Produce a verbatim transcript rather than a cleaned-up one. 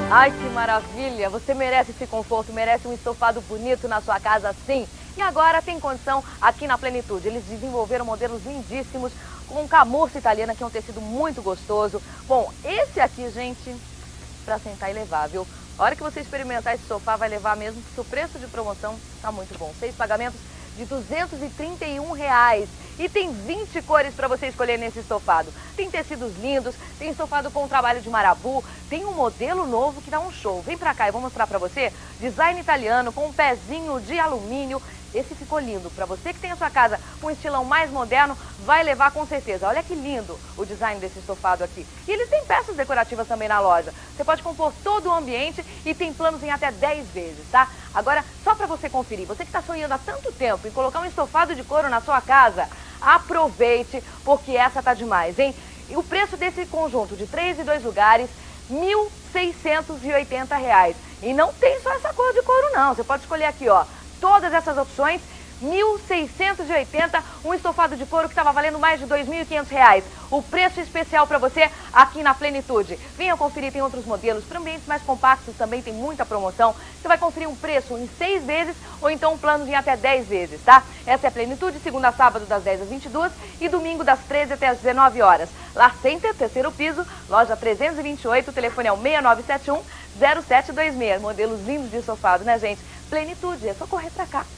Ai, que maravilha! Você merece esse conforto, merece um estofado bonito na sua casa, sim. E agora tem condição aqui na Plenitude. Eles desenvolveram modelos lindíssimos com camurça italiana, que é um tecido muito gostoso. Bom, esse aqui, gente, para sentar e levar, viu? A hora que você experimentar esse sofá, vai levar mesmo, porque o preço de promoção tá muito bom. Seis pagamentos de duzentos e trinta e um reais. E tem vinte cores para você escolher nesse estofado. Tem tecidos lindos, tem estofado com trabalho de marabu, tem um modelo novo que dá um show. Vem pra cá, eu vou mostrar pra você. Design italiano com um pezinho de alumínio. Esse ficou lindo. Para você que tem a sua casa com um estilão mais moderno, vai levar com certeza. Olha que lindo o design desse estofado aqui. E eles têm peças decorativas também na loja. Você pode compor todo o ambiente e tem planos em até dez vezes, tá? Agora, só para você conferir, você que está sonhando há tanto tempo em colocar um estofado de couro na sua casa, aproveite, porque essa tá demais, hein? E o preço desse conjunto de três e dois lugares, mil seiscentos e oitenta reais. E não tem só essa cor de couro, não. Você pode escolher aqui, ó. Todas essas opções, mil seiscentos e oitenta, um estofado de couro que estava valendo mais de dois mil e quinhentos reais. O preço especial para você aqui na Plenitude. Venha conferir, tem outros modelos. Para ambientes mais compactos também tem muita promoção. Você vai conferir um preço em seis vezes ou então um plano em até dez vezes, tá? Essa é a Plenitude, segunda a sábado das dez às vinte e duas e domingo das treze até às dezenove horas. Lar Center, terceiro piso, loja trezentos e vinte e oito, o telefone é o seis nove sete um, zero sete dois seis. Modelos lindos de estofado, né, gente? Plenitude, é só correr pra cá.